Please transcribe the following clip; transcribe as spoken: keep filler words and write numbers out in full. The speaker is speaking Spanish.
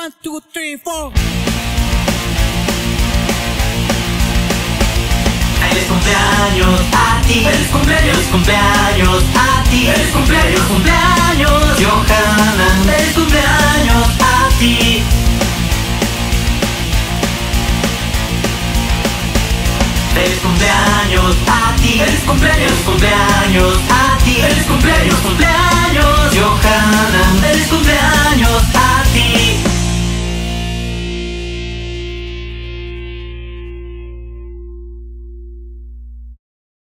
One, two, three, four. Feliz cumpleaños a ti, feliz cumpleaños, feliz cumpleaños a ti, feliz cumpleaños, cumpleaños, Johanna, feliz cumpleaños a ti. Feliz cumpleaños a ti, feliz cumpleaños, cumpleaños a ti, feliz cumpleaños, cumpleaños, Johanna, feliz cumpleaños.